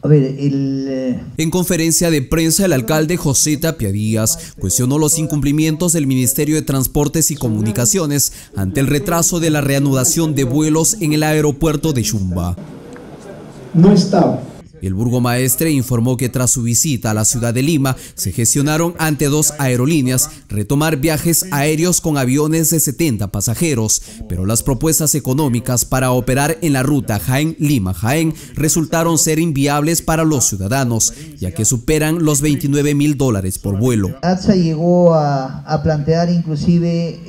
En conferencia de prensa, el alcalde José Tapia Díaz cuestionó los incumplimientos del Ministerio de Transportes y Comunicaciones ante el retraso de la reanudación de vuelos en el aeropuerto de Yumba. No estaba. El burgomaestre informó que tras su visita a la ciudad de Lima se gestionaron ante 2 aerolíneas retomar viajes aéreos con aviones de 70 pasajeros, pero las propuestas económicas para operar en la ruta Jaén-Lima-Jaén resultaron ser inviables para los ciudadanos, ya que superan los $29.000 por vuelo. ATSA llegó a plantear inclusive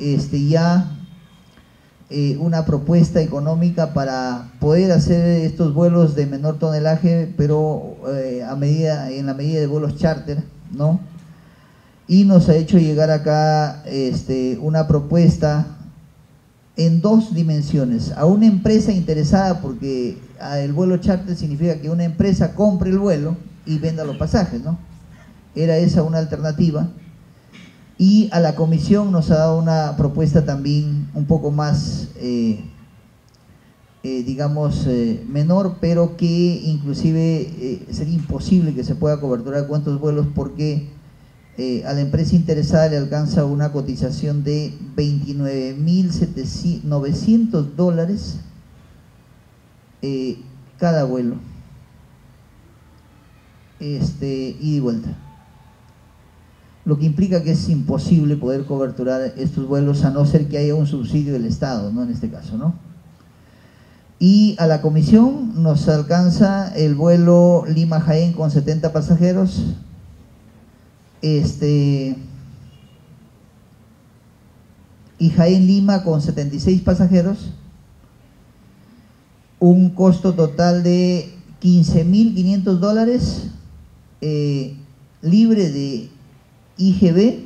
una propuesta económica para poder hacer estos vuelos de menor tonelaje, pero en la medida de vuelos charter, ¿no? Y nos ha hecho llegar acá una propuesta en 2 dimensiones. A una empresa interesada, porque el vuelo charter significa que una empresa compre el vuelo y venda los pasajes, ¿no? Era esa una alternativa. Y a la comisión nos ha dado una propuesta también un poco más, menor, pero que inclusive sería imposible que se pueda coberturar cuántos vuelos, porque a la empresa interesada le alcanza una cotización de $29.900 cada vuelo, ida y vuelta. Lo que implica que es imposible poder coberturar estos vuelos a no ser que haya un subsidio del Estado, ¿no? En este caso, ¿no? Y a la comisión nos alcanza el vuelo Lima-Jaén con 70 pasajeros, y Jaén-Lima con 76 pasajeros, un costo total de $15.500, libre de IGB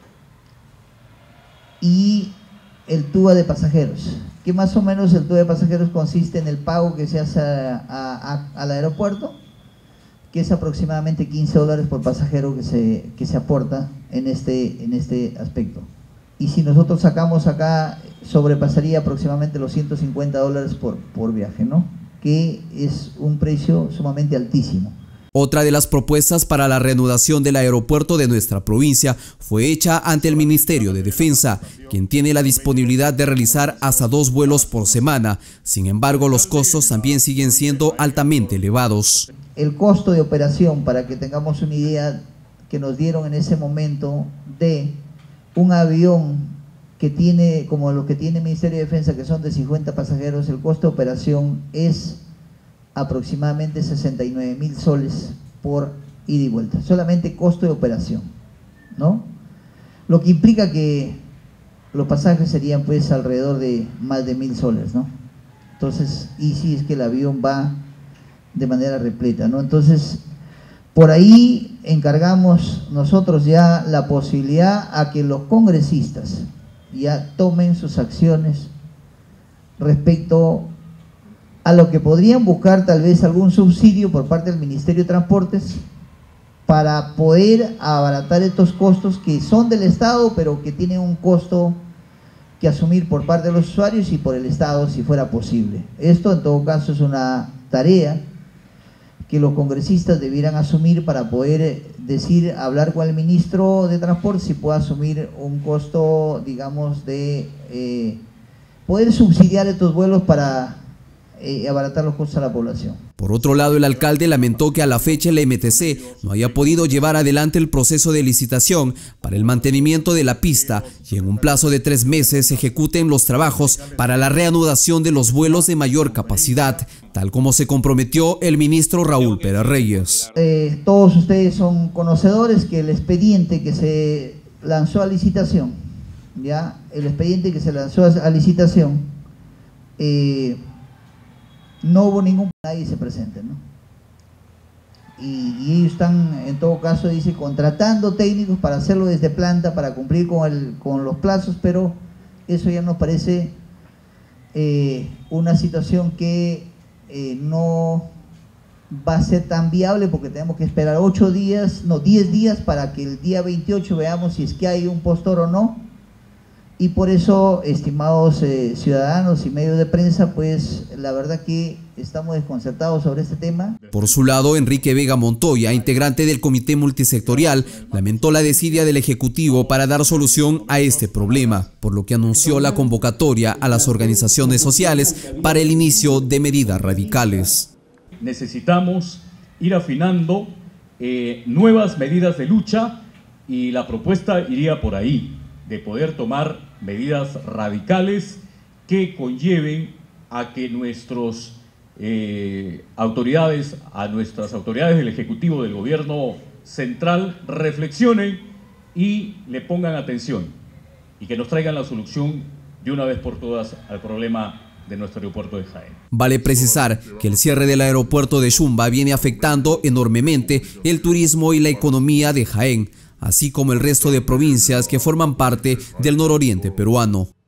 y el TUA de pasajeros, que más o menos el TUA de pasajeros consiste en el pago que se hace al aeropuerto, que es aproximadamente $15 por pasajero que se aporta en este aspecto. Y si nosotros sacamos acá, sobrepasaría aproximadamente los $150 por viaje, ¿no? Que es un precio sumamente altísimo. Otra de las propuestas para la reanudación del aeropuerto de nuestra provincia fue hecha ante el Ministerio de Defensa, quien tiene la disponibilidad de realizar hasta 2 vuelos por semana. Sin embargo, los costos también siguen siendo altamente elevados. El costo de operación, para que tengamos una idea, que nos dieron en ese momento, de un avión que tiene, como lo que tiene el Ministerio de Defensa, que son de 50 pasajeros, el costo de operación es aproximadamente 69.000 soles por ida y vuelta, solamente costo de operación, ¿no? Lo que implica que los pasajes serían pues alrededor de más de 1.000 soles, ¿no? Entonces, y si es que el avión va de manera repleta, ¿no? Entonces, por ahí encargamos nosotros ya la posibilidad a que los congresistas ya tomen sus acciones respecto a lo que podrían buscar tal vez algún subsidio por parte del Ministerio de Transportes para poder abaratar estos costos que son del Estado, pero que tienen un costo que asumir por parte de los usuarios y por el Estado si fuera posible. Esto en todo caso es una tarea que los congresistas debieran asumir para poder hablar con el ministro de Transporte si puede asumir un costo, digamos, de poder subsidiar estos vuelos para abaratar los costos a la población. Por otro lado, el alcalde lamentó que a la fecha el MTC no haya podido llevar adelante el proceso de licitación para el mantenimiento de la pista y en un plazo de 3 meses se ejecuten los trabajos para la reanudación de los vuelos de mayor capacidad, tal como se comprometió el ministro Raúl Pérez Reyes. Todos ustedes son conocedores que el expediente que se lanzó a licitación, no hubo nadie se presente, ¿no? Y ellos están, en todo caso, dice, contratando técnicos para hacerlo desde planta, para cumplir con los plazos, pero eso ya nos parece una situación que no va a ser tan viable, porque tenemos que esperar 10 días para que el día 28 veamos si es que hay un postor o no, Y por eso, estimados ciudadanos y medios de prensa, pues la verdad que estamos desconcertados sobre este tema. Por su lado, Enrique Vega Montoya, integrante del Comité Multisectorial, lamentó la desidia del Ejecutivo para dar solución a este problema, por lo que anunció la convocatoria a las organizaciones sociales para el inicio de medidas radicales. Necesitamos ir afinando nuevas medidas de lucha y la propuesta iría por ahí, de poder tomar medidas radicales que conlleven a que nuestras autoridades del Ejecutivo, del Gobierno Central, reflexionen y le pongan atención y que nos traigan la solución de una vez por todas al problema de nuestro aeropuerto de Jaén. Vale precisar que el cierre del aeropuerto de Yumba viene afectando enormemente el turismo y la economía de Jaén, así como el resto de provincias que forman parte del nororiente peruano.